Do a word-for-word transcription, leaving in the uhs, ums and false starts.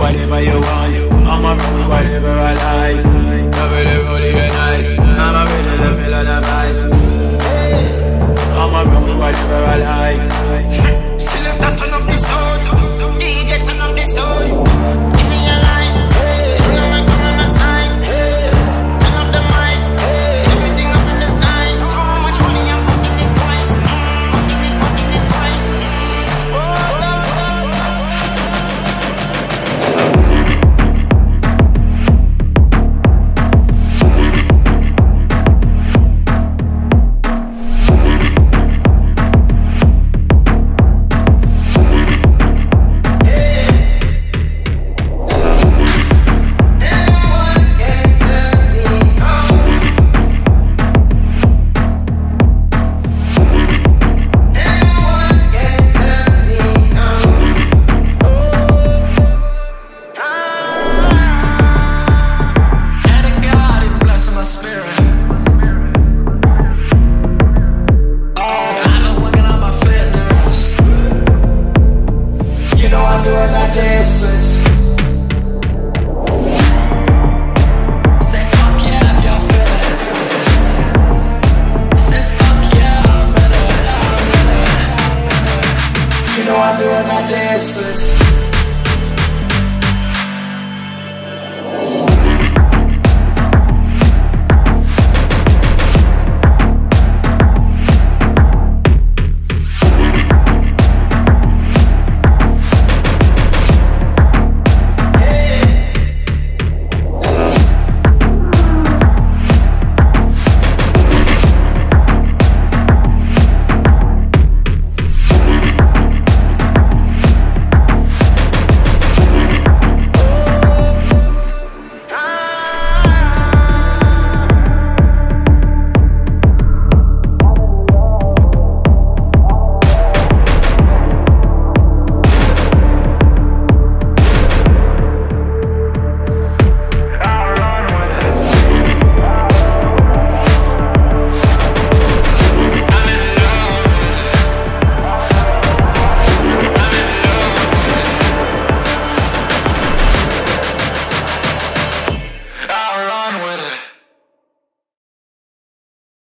whatever you want. I'ma run with whatever I like. Love it, it really get nice. I'ma really love it, love the vice. I'ma run with whatever I like. Still have to turn up the sound. D J turn up the sound. Give me a line. Turn on my come on the side. Turn up the mic. Everything up in the sky. So much money I'm putting it twice. Putting it, putting it twice. Sport up. Doing that dances.